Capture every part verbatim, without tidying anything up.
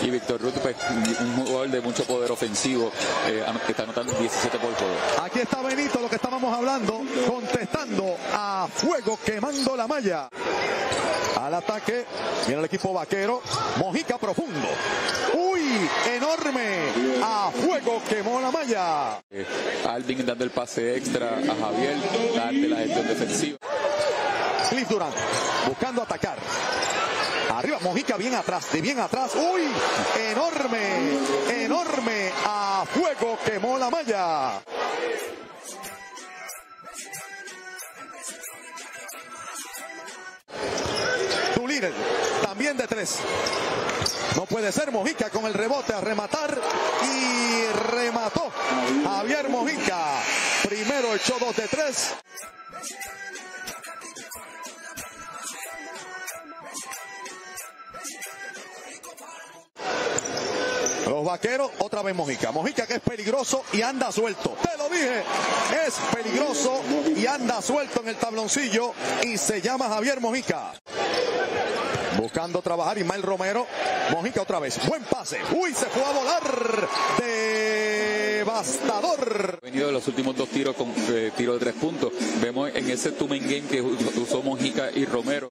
Y Víctor Ruth, pues, un jugador de mucho poder ofensivo, eh, que está anotando diecisiete por juego. Aquí está Benito, lo que estábamos hablando, contestando a fuego, quemando la malla. Al ataque, viene el equipo vaquero, Mojica profundo. ¡Uy! Enorme. A fuego, quemó la malla. Eh, Alvin dando el pase extra a Javier, darle la gestión defensiva. Cliff Durant, buscando atacar. Arriba, Mojica bien atrás, de bien atrás. ¡Uy! Enorme, enorme. A fuego, quemó la malla. Tu líder, también de tres. No puede ser, Mojica con el rebote a rematar. Y remató Javier Mojica. Primero echó dos de tres. Los vaqueros, otra vez Mojica. Mojica que es peligroso y anda suelto. Te lo dije, es peligroso y anda suelto en el tabloncillo y se llama Javier Mojica. Buscando trabajar Ismael Romero. Mojica otra vez. Buen pase. Uy, se fue a volar. Devastador. Ha venido de los últimos dos tiros con eh, tiro de tres puntos. Vemos en ese two-man game que usó Mojica y Romero.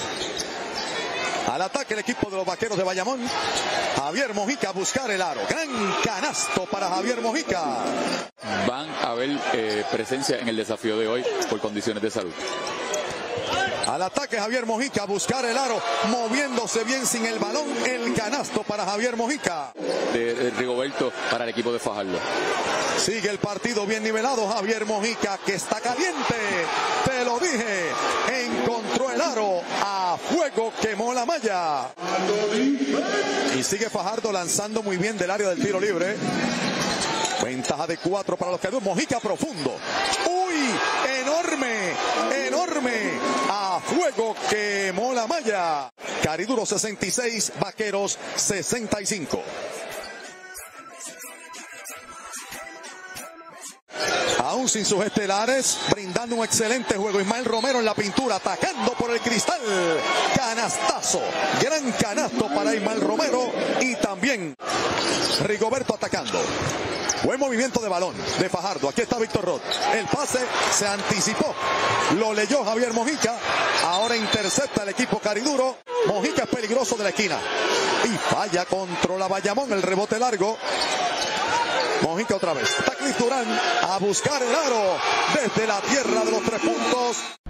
Al ataque el equipo de los vaqueros de Bayamón. Javier Mojica a buscar el aro. Gran canasto para Javier Mojica. Van a haber eh, presencia en el desafío de hoy por condiciones de salud. Al ataque Javier Mojica a buscar el aro, moviéndose bien sin el balón. El canasto para Javier Mojica. De, de Rigoberto para el equipo de Fajardo. Sigue el partido bien nivelado. Javier Mojica que está caliente. Te lo dije. Encontró el aro. A fuego quemó la malla. Y sigue Fajardo lanzando muy bien del área del tiro libre. Ventaja de cuatro para los que Mojica profundo. ¡Uy! Enorme, enorme. A fuego quemó la malla. Cariduro sesenta y seis, Vaqueros sesenta y cinco. Aún sin sus estelares, brindando un excelente juego. Ismael Romero en la pintura, atacando por el cristal. Canastazo, gran canasto para Ismael Romero. Y también Rigoberto atacando. Buen movimiento de balón de Fajardo. Aquí está Víctor Roth. El pase se anticipó. Lo leyó Javier Mojica. Ahora intercepta el equipo cariduro. Mojica es peligroso de la esquina. Y falla, controla Bayamón el rebote largo. Mojica otra vez. Está Cliff Durant a buscar el aro desde la tierra de los tres puntos.